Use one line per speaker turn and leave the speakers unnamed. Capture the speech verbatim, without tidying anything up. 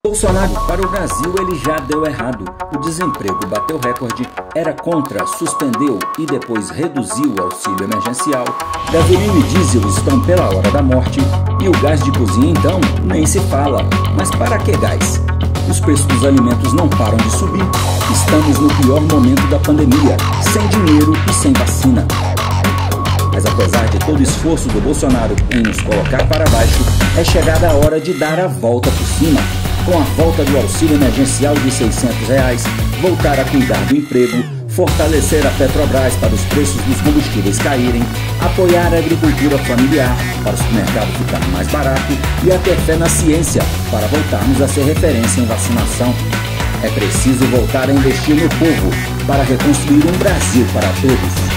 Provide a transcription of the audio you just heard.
Bolsonaro, para o Brasil ele já deu errado. O desemprego bateu recorde, era contra, suspendeu e depois reduziu o auxílio emergencial. Gasolina e diesel estão pela hora da morte e o gás de cozinha então nem se fala. Mas para que gás? Os preços dos alimentos não param de subir. Estamos no pior momento da pandemia, sem dinheiro e sem vacina. Mas apesar de todo o esforço do Bolsonaro em nos colocar para baixo, é chegada a hora de dar a volta por cima. Com a volta do auxílio emergencial de seiscentos reais, voltar a cuidar do emprego, fortalecer a Petrobras para os preços dos combustíveis caírem, apoiar a agricultura familiar para o supermercado ficar mais barato e a ter fé na ciência para voltarmos a ser referência em vacinação. É preciso voltar a investir no povo para reconstruir um Brasil para todos.